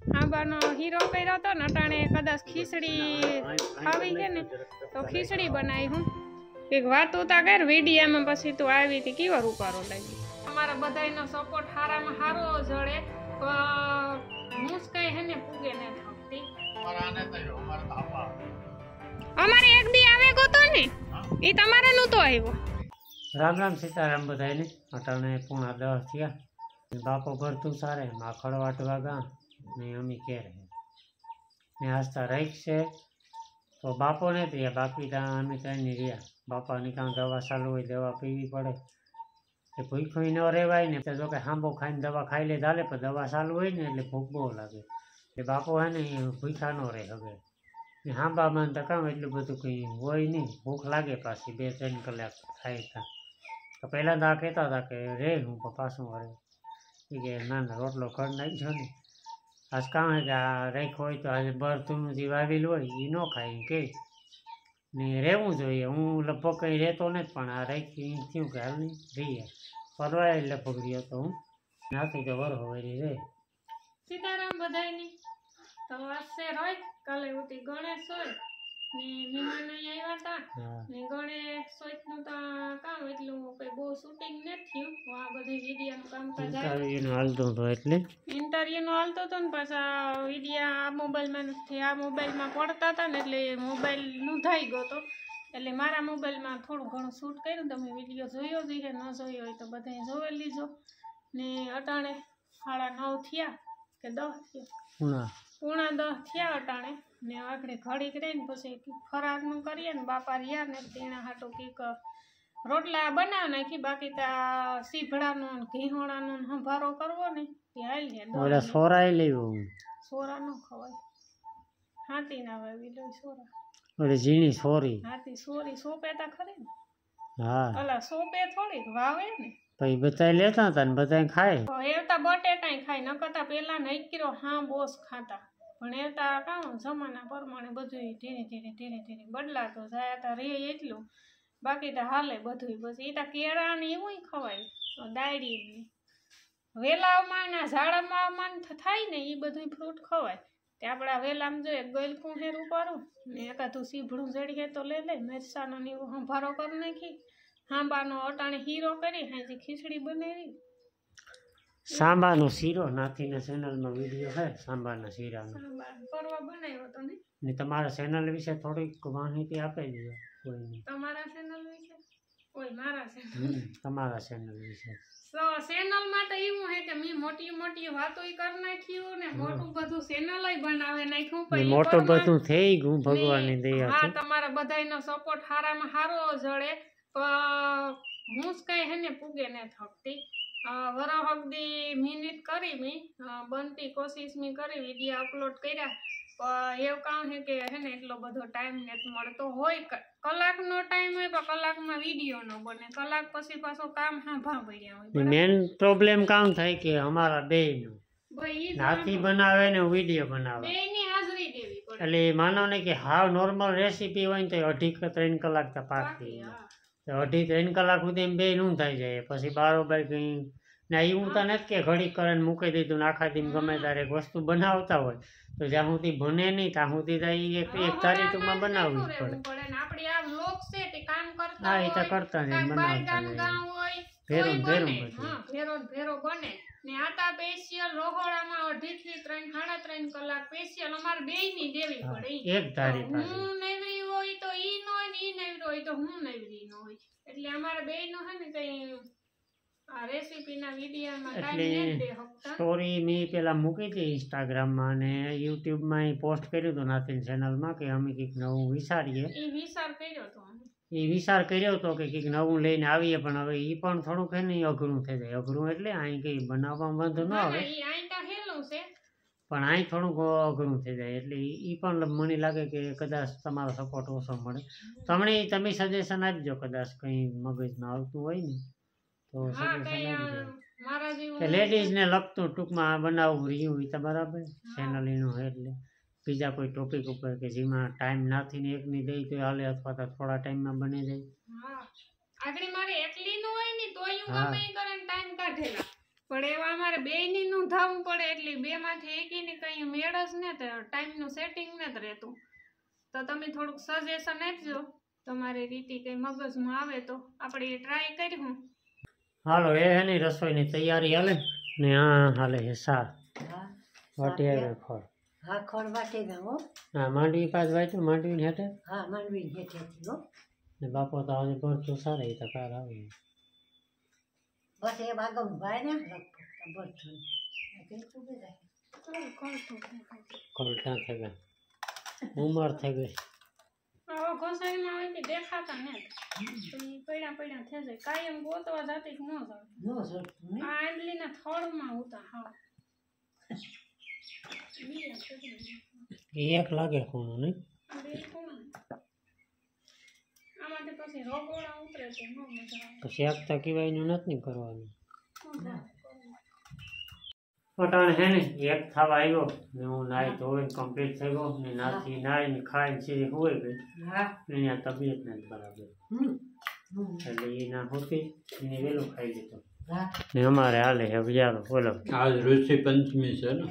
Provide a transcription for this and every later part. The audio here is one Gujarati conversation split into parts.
આંબાનો હીરો કર્યો હતો ને અટાણે કદાચ ખીચડી ખાવી છે ને તો ખીચડી બનાવી હું એક વાત ઉતા કર વિડીયામાં પછી તું આવી હતી કેવો રૂપારો લાગી અમારા બધાયનો સપોર્ટ હારામાં હારો જળે તો હું જ કઈ હે ને પૂગે ને થતી અમારે એક દી આવે ગો તો ને એ તમારે નહોતો આવ્યો રામ રામ સીતારામ બધાને અટાણે 9:30 થયા બાપો ભરતું સારે માખડ વાટવા ગા ને અમી કે રહે ને આસ્તા રાખ છે તો બાપો ને ત્યાં બાકી ત્યાં અમે ત્યાં નહીં રહ્યા બાપાની કામ દવા ચાલુ હોય દવા પીવી પડે કે ભૂખું ન રહેવાય ને તો કે હાંબો ખાઈને દવા ખાઈ લે ચાલે પણ દવા ચાલુ હોય ને એટલે ભૂખ બહુ લાગે એટલે બાપો હે ને ભૂખા ન રહે હવે ને હાંબામાં તો કામ એટલું બધું કંઈ હોય નહીં ભૂખ લાગે પાછી 2-3 કલાક થાય ત્યાં તો પહેલાં તો આ કહેતા હતા કે રે હું પાછું વરે એ કે ના ના રોટલો ખડ નાખજો ને આજ કામ હે કે આ રાખ્યો હોય તો આજે બરતુંનું જે વાવેલું હોય એ ન ખાય કે ને રહેવું જોઈએ હું લગભગ કંઈ રહેતો નથી પણ આ રાખી થયું કે હાલ નહીં રહીએ પરવાય લગભગ રહ્યો તો હું નાથી તો વર હોવેરી રે સીતારામ બધાયની તો વાસે રોય કાલે ઉતી ગણેશ હોય ને મહેમાન આવ્યા હતા ને ગણેશ સોઈનું તો કામ એટલું કઈ બહુ શૂટિંગ નથી થયું આ બધી વિડિયાનું કામકાજ ઇન્ટરવ્યુનું હાલતું હતું એટલે ઇન્ટરવ્યુનું હાલતું હતું ને પાછા વિડિયા આ મોબાઈલમાં નથી આ મોબાઈલમાં પડતા હતા ને એટલે મોબાઈલનું થઈ ગયો હતો એટલે મારા મોબાઈલમાં થોડું ઘણું શૂટ કર્યું તમે વિડીયો જોયો જ છે ન જોયો હોય તો બધાએ જોઈ લીજો ને અટાણે 9:30 થયા કે 10 થયા 9:30 થયા અટાણે ને આગળ ઘડીક રહીને પછી ફરારનું કરીએ ને બાપા રહ્યા ને તેના હાટું કંઈક રોટલા બનાવી નાખી બાકી ત્યાં સીભડાનો ઘીહોણાનો સંભારો કરવો ને તે હાલ સોરાય લેવું સોરા ન ખવાય હાથી ના વાવી લો સોરા ઓલી ઝીણી સોરી હાથી સોરી સોપેતા ખરી ને હા અલા સોપે થોડીક વાવે ને પછી બધાય લેતા હતા ને બધાય ખાય એવતા બટેટાય ખાય નકરતા પેલા નહીં કિલો હા બોસ ખાતા પણ એવતા કામ જમાના પ્રમાણે બધું ધીરે ધીરે બદલાતો જાય તા રે એટલું બાકી તો હાલે બધું પછી એ તો કેળા ને એવું ખવાય ડાયરી વેલામાં ના ઝાડમાં મન થાય ને એ બધું ફ્રૂટ ખવાય તે આપણા વેલામાં જોઈએ ગલકું હેરું પારું ને એકાદું સીભડું જડીએ તો લે મરચાનો ને એવું સંભારો કરી નાખી હાંબાનો અટાણે હીરો કરી હાજી ખીચડી બનાવી સાંબાનો શીરો નાથીના ચેનલમાં વિડીયો છે સાંબાના શીરાનો પરવા બનાવ્યો તો ને તમારા ચેનલ વિશે થોડીક માહિતી આપી દીધો કોઈને તમારા ચેનલ વિશે કોઈ મારા ચેનલ તમારા ચેનલ વિશે ચેનલમાં તો એવું હે કે મે મોટી વાતો કરી નાખ્યું ને મોટું બધું ચેનલ બનાવે નાખ્યું પણ મોટું બધું થઈ ગયું ભગવાનની દયા હા તમારા બધાયનો સપોર્ટ હારામાં હારો જળે હું જ કઈ હે ને પૂગે ને થકતી વરહકદી મિનિટ કરી મી બનતી કોશિશ મી કરી વિડીયો અપલોડ કર્યા પણ એવું કામ છે કે હે ને એટલો બધો ટાઈમ નથી મળતો હોય કલાકનો ટાઈમ હોય પણ કલાકમાં વિડીયો ન બને કલાક પછી પાછો કામ હાંભા પડ્યા હોય મેન પ્રોબ્લેમ કામ થાય કે અમારા બેયનું નાથી બનાવે ને વિડીયો બનાવે બેયની હાજરી દેવી પડે એટલે માનો ને કે હાવ નોર્મલ રેસીપી હોય ને તો 2.5-3 કલાક તો પાકી 2.5-3 કલાક સુધી બે નું થઈ જાય પછી બારોબાર કંઈ ના એવું તો નથી કે ઘડી કરીને મૂકી દીધું ને આખા દિન ગમે ત્યારે એક વસ્તુ બનાવતા હોય તો જ્યાં સુધી બને નહીં ત્યાં સુધી એક તારીખમાં બનાવવી જ પડે હા એ તો કરતા ને બનાવતા ભેરો બને ને આતા સ્પેશિયલ રોહોડામાં 2.5-3 કલાક સ્પેશિયલ અમાર બેયની દેવી પડે એક ધારી હું નવરી હોય તો ઈ નો ને ઈ નવરી હોય તો હું નવરી ન હોય એટલે અમારે બેયનો હે ને કઈ આ રેસીપીના વિડીયોમાં ટાઈમ નથી દે હકતા સ્ટોરી મે પેલા મૂકી હતી ઇન્સ્ટાગ્રામમાં અને યુટ્યુબમાં પોસ્ટ કર્યું હતું નાથી ચેનલમાં કે અમે કંઈક નવું વિચારીએ એ વિચાર કર્યો તો એ વિચાર કર્યો હતો કે કંઈક નવું લઈને આવીએ પણ હવે એ પણ થોડુંક હે ને અઘરું થઈ જાય અઘરું એટલે અહીં કંઈ બનાવવામાં વાંધો ન આવે પણ અહીં થોડુંક અઘરું થઈ જાય એટલે એ પણ મને લાગે કે કદાચ તમારો સપોર્ટ ઓછો મળે તમે સજેશન આપજો કદાચ કંઈ મગજમાં આવતું હોય ને તો સજેશન આપજો કે લેડીઝને લગતું ટૂંકમાં બનાવવું રહ્યું એ તો બરાબર ચેનલ એનું હોય એટલે બીજા કોઈ ટોપિક ઉપર કે જેમાં ટાઈમ નાથી ને એકની દઈ તો હાલે અથવા તો થોડા ટાઈમમાં બની જાય આગળ મારે એકલી નો હોય ને તોય હું ગમે કરીને ટાઈમ કાઢેલા પણ એવા અમારે બેયની નું ધાવવું પડે એટલે બેમાંથી એકેયની કંઈ મેળ જ ને તો ટાઈમનું સેટિંગ ન જ રહેતું. તો તમે થોડુંક સજેશન આપજો તમારી રીતે કંઈ મગજમાં આવે તો આપણે ટ્રાય કર્યું. હાલો એ એની રસોઈની તૈયારી હાલે ને આ હાલે છે શાક હા વાટી આવે ખોળ. હા ખોળ વાટી દઉં હો. હા માંડવી પાછ વાંચ્યું માંડવી હેઠે હા માંડવી હેઠેથી હો. ને બાપો તો આજે ભરતું સારે એ તો કાર આવે બસ એ વાગમ ભાઈ ને લગભગ ભરતું ખોળ ક્યાં થઈ ગયા ઉંમર થઈ ગઈ. આવા ઘોસાઈમાં હોય કે દેખાતા ને તો ઈ પડ્યા થઈ જાય. કાયમ ગોતવા જાતી ન જાય. નો જોડતું ને. આ આંબલીના થડમાં ઉતા હા એ એક લાગે ખૂણું નહીં આમાંથી પછી રોગોળા ઉતરે તો ન મજા આવે. તો શેકતા કીવાયનું નથી કરવાનું. અટાણે હે ને એક થવા આવ્યો ને હું નાઈ ધોઈને કમ્પ્લીટ થઈ ગયો ને નાથી નાઈને ખાઈને સીધી હોઈ ગઈ. હા એની તબિયત નથી બરાબર એટલે એ ના હોતી એને વહેલું ખાઈ લીધું. હા ને અમારે હાલે હે વિચારો બોલો આજ ઋષિ પંચમી છે ને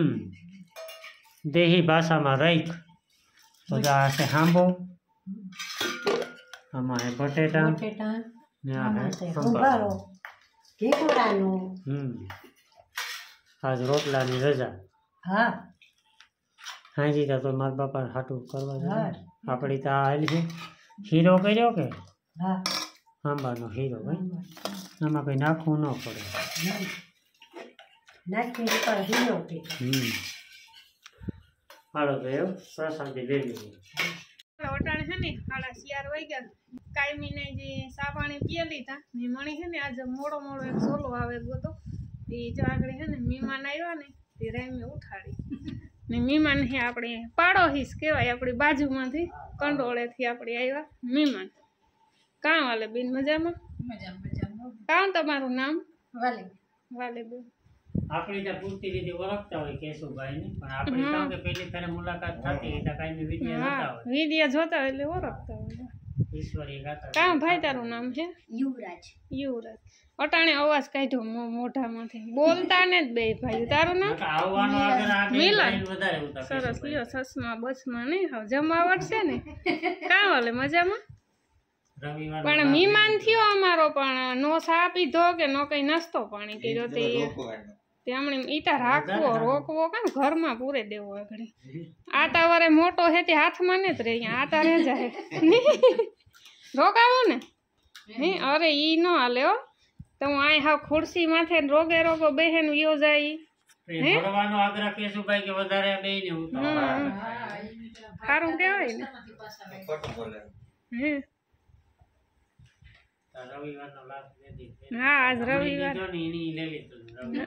દેહી ભાષામાં રઈક બધા આશે હાંભો આમાં હે બટેટા બટેટા ને આ હે સંભારો ઢીકુડાનું આજ રોટલાની રજા. હા હાજી તો મારા બાપા હાટું કરવા હા જાય આપણી તો આ હાલ છે હીરો કર્યો કે હા આંબાનો હીરો ભાઈ આમાં કંઈ નાખવું ન પડે. નાખી ઉપર હીરો હાલો તો એવું પ્રસાદી લઈ લીધી. વટાણે છે ને 11:30 વાગ્યા કાયમીને જે સા પાણી પીએ લીધા ને મણી છે ને આજે મોડો એક સોલો આવે ગયો એ જો આગળ છે ને મહેમાન આવ્યા ને તે રેમી ઉઠાડી ને મહેમાન હે આપણે પાડોશી કહેવાય આપણી બાજુમાંથી કંડોળેથી આપણે આવ્યા મહેમાન. કાં વાલે બેન મજામાં? કાં તમારું નામ? વાલે બેન. આપણી ત્યાં પૂરતી રીતે ઓળખતા હોય કેશુભાઈ ને પણ આપણી કામ કે પેલી ફેરે મુલાકાત થતી એટલે કાંઈ વિડીયો જોતા હોય વિડીયો જોતા હોય એટલે ઓળખતા હોય. ઈશ્વરી ગાતા કાં ભાઈ તારું નામ છે? યુવરાજ યુવરાજ. અટાણે અવાજ કાઢ્યો મોઢામાંથી બોલતા ને જ બે ભાઈ. તારું નામ? આવવાનો આગળ આ બે મિલન. ભાઈ વધારે ઉતા સરસ લ્યો સસમા બસમાં નહીં હવે જમાવટ છે ને કાં વાલે મજામાં? રવિવાર પણ મહેમાન થયો અમારો પણ નો સા પીધો કે નો કઈ નાસ્તો પાણી કર્યો તે હમણે ઈતા રાખવો રોકવો કામ ઘરમાં પૂરે દેવો આગળ. આતા વરે મોટો હે તે હાથમાં ને જ રહે અહીંયા આતા રહે જાય રોકાવો ને હે અરે ઈ નો હાલે હો. તો હું અહીં હાવ ખુરશી માથે રોગો બેહેન વિયો જાય ભરવાનો આગ્રહ કેશુભાઈ કે વધારે બે ને ઉતા સારું કહેવાય ને હે. રવિવારનો લાભ લેતી હા આજ રવિવાર જો ને એની લઈ લીધું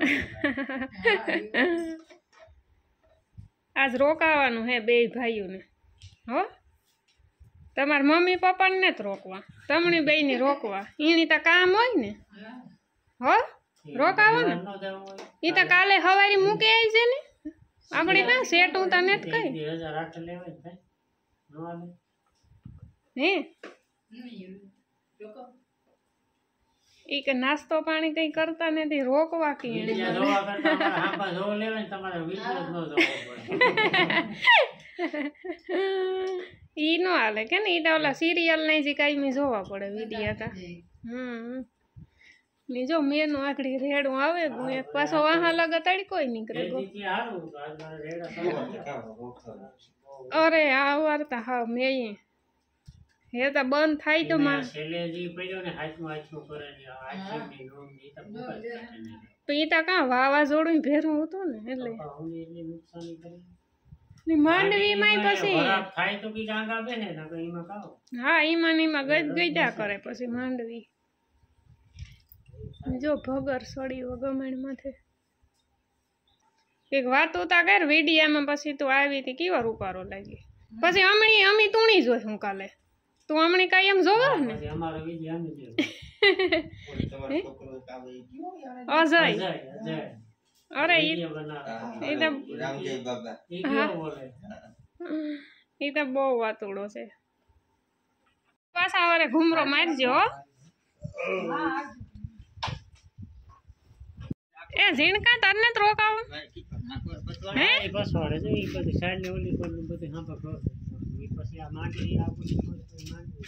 આજ રોકાવાનું હે બે ભાઈઓને હો. તમારા મમ્મી પપ્પાને ને જ રોકવા તમને બેયને રોકવા એની તો કામ હોય ને હો રોકાવો ને એ તો કાલે સવારે મૂકી આવી છે ને આપણે કાં સેટું તો ને જ કઈ 2008 લેવાય ભાઈ નો આવે હે ઈ કે નાસ્તો પાણી કઈ કરતા નથી રોકવા કે વિડિયા જોવા કરતા અમારે હાંભા જોવા લેવાય ને તમારે વિડિયો જ ન જોવો પડે. ઈ નો હાલે કે ને ઈ તો ઓલા સિરિયલ નહીં જે કાંઈ જોવા પડે વિડિયા તા ને જો મેનું આખડી રેડું આવે ગયું એક પાછો વાહા લગા તડકોય નીકળે ગયો. એ દીદી હારું તો આજ મારે રેડા સવા અરે આ વાર્તા હા મેં હે તો બંધ થાય તો માં છેલ્લે જી પડ્યો ને હાથમાં કરે ને આચીની નોમ ની તો મુકાઈ જાય ને પીતા કાં વાવાઝોડું ભેરું હતું ને એટલે પાઉને એટલી નુકસાની કરી ને માંડવીમાંય પછી ખરાબ થાય તો કી ડાંગા બેને ના તો એમાં કાઓ હા ઈમાં ને ઈમાં ગઈડા કરે પછી માંડવી જો ભગર સડી ગમેણ માથે એક વાત ઉતા કર વિડિયામાં પછી તું આવી હતી કેવો રૂપારો લાગી પછી અમી તુણી જોઈ હું કાલે તું હમણી કાંઈ એમ જોવા ને પછી અમારો વિડિયો આમ જ અજય અજય અરે વિડિયો બનાવે એ તો રામદેવ બાબા ઈ કેવો બોલે એ તો બહુ વાતુડો છે પાછા વરે ઘૂમરો મારજો હો. એ ઝીણકા તરને જ રોકાવું હે એ બસ વાળે જો એ બધી સાઈડ ને ઓલી પર બધું હા પકડો એ પછી આ માંડી આ બધું માંડી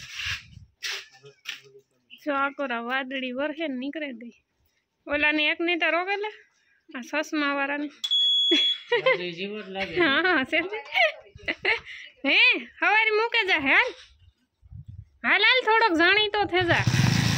જો આકોરા વાદળી વરહે ને નીકળે ગઈ ઓલાને એક ની તો રોકેલે આ સસમા વાળાને બધું જીવો જ લાગે હા છે હે હવારી મૂકે જા હાલ હાલ હાલ થોડોક જાણી તો થે જા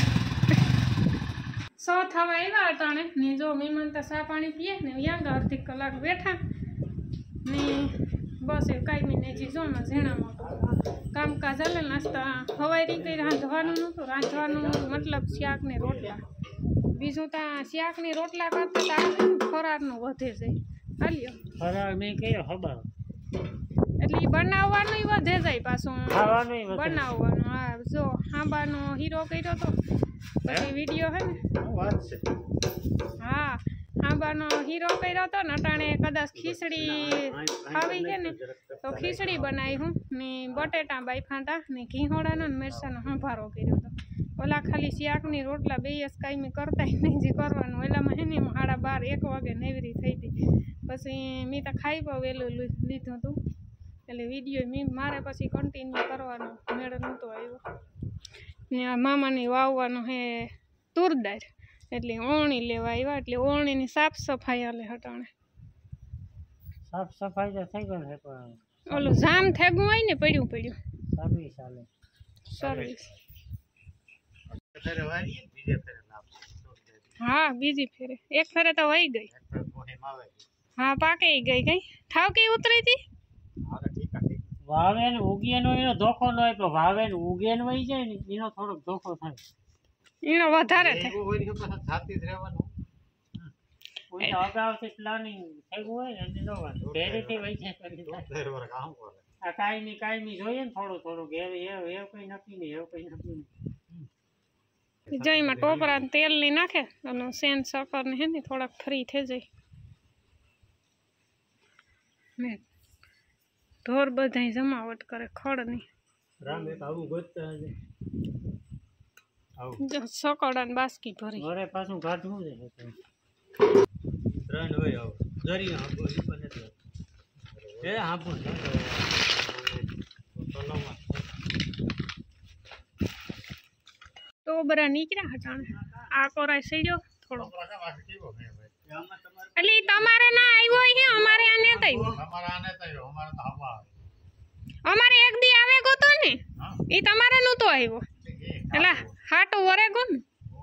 સો થવા આવ્યા અટાણે ને જો મહેમાન તો ચા પાણી પીએ ને યાંગા અડધી કલાક બેઠા ને બસ એ કાંઈ નહીં જી જો ને ઝીણામાં કામકાજ હાલે નાસ્તા હવારી કંઈ રાંધવાનું નહોતું રાંધવાનું મતલબ શાક ને રોટલા બીજું ત્યાં શાક ને રોટલા કરતા ખોરાકનું વધે છે હાલ્યો ફરાળ મેં કયો ખબર એટલે ઈ બનાવવાનું વધે જાય પાછું ખાવાનું બનાવવાનું હા જો હાંબાનો હીરો કર્યો તો પછી વિડીયો હે ને વાત છે હા હાંબાનો હીરો કર્યો તો ને અટાણે કદાચ ખીચડી ખાવી છે ને તો ખીચડી બનાવી હું ને બટેટા બાફા હતા ને ઘીહોડાનો ને મિરસાનો સંભારો કર્યો હતો ઓલા ખાલી શાકની રોટલા બે કાંઈ કરતા નહીં જે કરવાનું ઓલામાં હે ને 12:30 1 વાગે નેવરી થઈ હતી પછી મેં તો ખાઈ પણ વહેલું લીધું હતું એટલે વિડીયો મારે પછી કન્ટિન્યુ કરવાનો મેળ નહોતો આવ્યો ને આ મામાની વાવવાનું હે તુરદાર એટલે ઓણી લેવા આવ્યા એટલે ઓણીની સાફ સફાઈ હાલે હટાણે સાફ સફાઈ તો થઈ ગઈ છે પણ ઓલું જામ થેગું હોય ને પડ્યું સર્વિસ ચાલે સર્વિસ હા બીજી ફેરે એક ફેરે તો વહી ગઈ હા પાકે ગઈ કઈ ઠાવ કઈ ઉતરી હતી વાવે ને ઉગે નો એનો ધોખો ન હોય પણ વાવે ને ઉગે ને વહી જાય ને એનો થોડોક ધોખો થાય એનો વધારે થાય કોઈ અગાઉથી પ્લાનિંગ થયું હોય ને એટલે ન વાંધો પહેલેથી વહી જાય આ કાયમી જોઈએ ને થોડું થોડુંક એવું કંઈ નક્કી નહીં એવું કંઈ નક્કી નહીં જઈમાં ટોપરા તેલ ની નાખે અને સેન સકર ને હે ને થોડાક ફ્રી થઈ જાય ને ઢોર બધાય જમાવટ કરે ખડ ની રામ એક આવું ગોતતા છે જો સકડા ને બાસ્કી ભરી ઘરે પાછું કાઢવું છે ત્રણ હોય આવો જરી હાંભો ઈ પણ નથી એ હાંભો તો બરા નીકળ્યા હટાણે આ કોરાય સઈડ્યો થોડો એટલે ઈ તમારે ના આવ્યો હે અમારે આ ને આવ્યો અમારે એક દી આવે ગો તો ને ઈ તમારે નું તો આવ્યો એટલે હાટો વરે ગો ને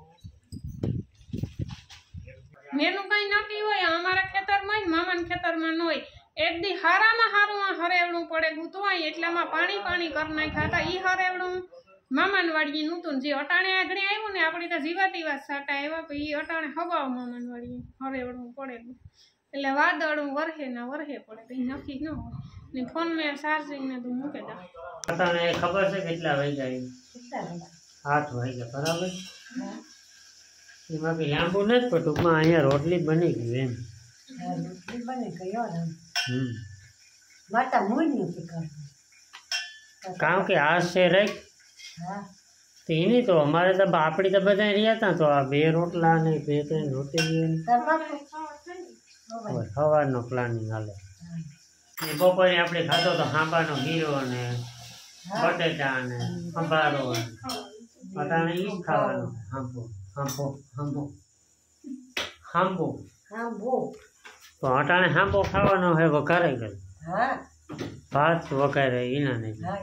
મેનું કઈ નક્કી હોય અમારા ખેતરમાં જ મામાના ખેતરમાં ન હોય એક દી હારામાં હારું આ હરેવડું પડે ગુતું હોય એટલામાં પાણી કરી નાખ્યા હતા ઈ હરેવડું મામાન વાડીએ નહોતું જે અટાણે આગળ આવ્યું ને આપણી તો જીવાતી વાત સાટા આવ્યા પછી ઈ અટાણે હવાવ મામાન વાડીએ હરેવડું પડે એટલે વાદળું વરહે ના વરહે પડે કઈ નક્કી ન હોય ને ફોન મેં ચાર્જિંગ ને તું મૂકે દા તને ખબર છે કેટલા વાગ્યા 8 વાગ્યા બરાબર એમાં કઈ લાંબુ નથી પણ ટૂંકમાં અહીંયા રોટલી બની ગઈ એમ રોટલી બને ગયો ને હમ માતા મૂળ નથી કરતી કારણ કે આ છે રાઈટ હા તો એની તો અમારે તો આપણી તો બધા રહ્યા હતા તો આ 2 રોટલા ને 2-3 રોટલી સવારનો પ્લાનિંગ હાલે ને બપોરે આપણે ખાધો તો હાંબાનો ગીરો ને બટેટા ને સંભારો અટાણે ઈ જ ખાવાનું હાંબો તો અટાણે હાંબો ખાવાનો હે વઘારે ગયો હા ભાત વઘારે એના નહીં હા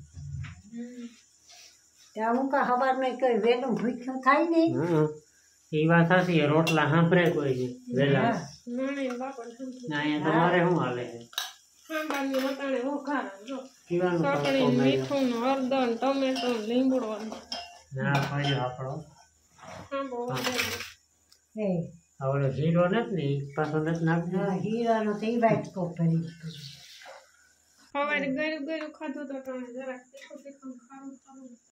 ત્યાં હું કા હવાર મેં કઈ વેલું ભૂખ્યું થાય નહીં હા એ વાત સાચી રોટલા સાંભળે કોઈ નહીં વેલા નાણી બાપણ સમજી અહીંયા તમારે શું હાલે છે ખાંબાની વટાણે વઘારા જો પીવાનું ચટણી મીઠું ને હળદર ટમેટો લીમડો ના પડ્યો આપણો આંબો વઘારેલો. એ આવડો જીરો નથી ને ઈ પાછો નથી નાખતો હા હીરાનો તો ઈ વાઇટ કોપ ભરી સવારે ગયું ખાધું તો ટાણે જરાક તીખું ખારું